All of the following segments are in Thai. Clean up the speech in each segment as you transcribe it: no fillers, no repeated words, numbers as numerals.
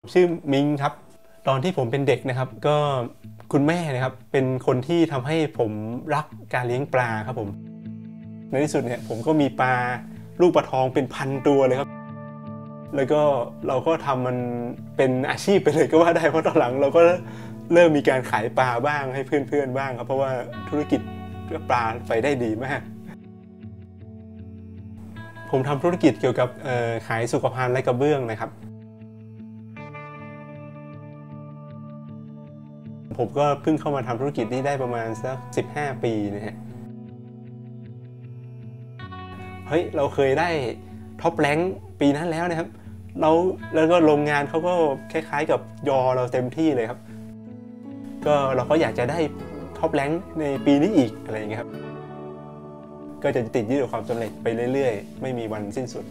ชื่อมิงครับตอนที่ผมเป็นเด็กนะครับก็คุณแม่นะครับเป็นคนที่ทำให้ผมรักการเลี้ยงปลาครับผมในที่สุดเนี่ยผมก็มีปลาลูกปลาทองเป็นพันตัวเลยครับแล้วก็เราก็ทำมันเป็นอาชีพไปเลยก็ว่าได้เพราะตอนหลังเราก็เริ่มมีการขายปลาบ้างให้เพื่อนๆบ้างครับเพราะว่าธุรกิจปลาไปได้ดีมากผมทำธุรกิจเกี่ยวกับขายสุขภัณฑ์และกระเบื้องนะครับผมก็เพิ่งเข้ามาทำธุรกิจนี้ได้ประมาณสัก15 ปีนะฮะเฮ้ยเราเคยได้ท็อปแรงค์ปีนั้นแล้วนะครับแล้วก็โรงงานเขาก็คล้ายๆกับยอเราเต็มที่เลยครับก็เราก็อยากจะได้ท็อปแรงค์ในปีนี้อีกอะไรอย่างเงี้ยครับก็จะติดยึดกับความสำเร็จไปเรื่อยๆไม่มีวันสิ้นสุด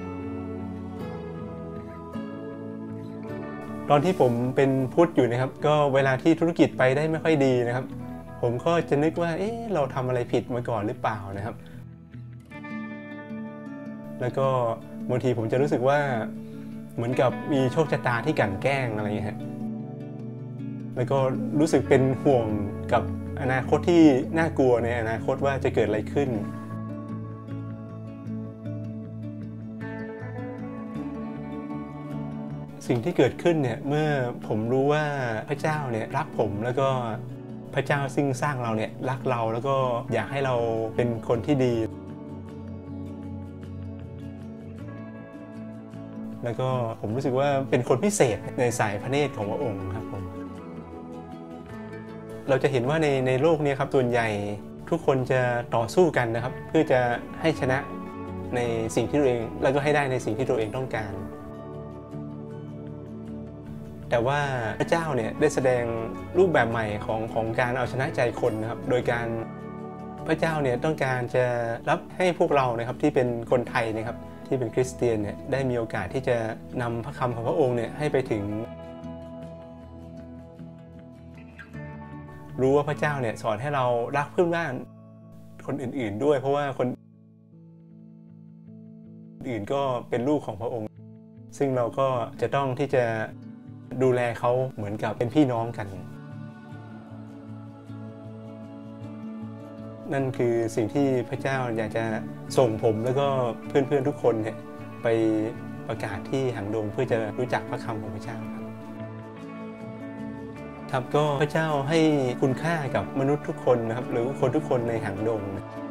ตอนที่ผมเป็นพุทธอยู่นะครับก็เวลาที่ธุรกิจไปได้ไม่ค่อยดีนะครับผมก็จะนึกว่าเราทำอะไรผิดมาก่อนหรือเปล่านะครับแล้วก็บางทีผมจะรู้สึกว่าเหมือนกับมีโชคชะตาที่กลั่นแกล้งอะไรอย่างเงี้ยแล้วก็รู้สึกเป็นห่วงกับอนาคตที่น่ากลัวในอนาคตว่าจะเกิดอะไรขึ้นสิ่งที่เกิดขึ้นเนี่ยเมื่อผมรู้ว่าพระเจ้าเนี่ยรักผมแล้วก็พระเจ้าซึ่งสร้างเราเนี่ยรักเราแล้วก็อยากให้เราเป็นคนที่ดีแล้วก็ผมรู้สึกว่าเป็นคนพิเศษในสายพระเนตรของพระองค์ครับผมเราจะเห็นว่าในโลกนี้ครับส่วนใหญ่ทุกคนจะต่อสู้กันนะครับเพื่อจะให้ชนะในสิ่งที่ตัวเองแล้วก็ให้ได้ในสิ่งที่ตัวเองต้องการแต่ว่าพระเจ้าเนี่ยได้แสดงรูปแบบใหม่ของการเอาชนะใจคนนะครับโดยการพระเจ้าเนี่ยต้องการจะรับให้พวกเรานะครับที่เป็นคนไทยนะครับที่เป็นคริสเตียนเนี่ยได้มีโอกาสที่จะนำพระคำของพระองค์เนี่ยให้ไปถึงรู้ว่าพระเจ้าเนี่ยสอนให้เรารักเพื่อนบ้านคนอื่นๆด้วยเพราะว่าคนอื่นก็เป็นลูกของพระองค์ซึ่งเราก็จะต้องที่จะดูแลเขาเหมือนกับเป็นพี่น้องกันนั่นคือสิ่งที่พระเจ้าอยากจะส่งผมแล้วก็เพื่อนๆทุกคนเนี่ยไปประกาศที่หางดงเพื่อจะรู้จักพระคำของพระเจ้าครับก็พระเจ้าให้คุณค่ากับมนุษย์ทุกคนนะครับหรือคนทุกคนในหางดง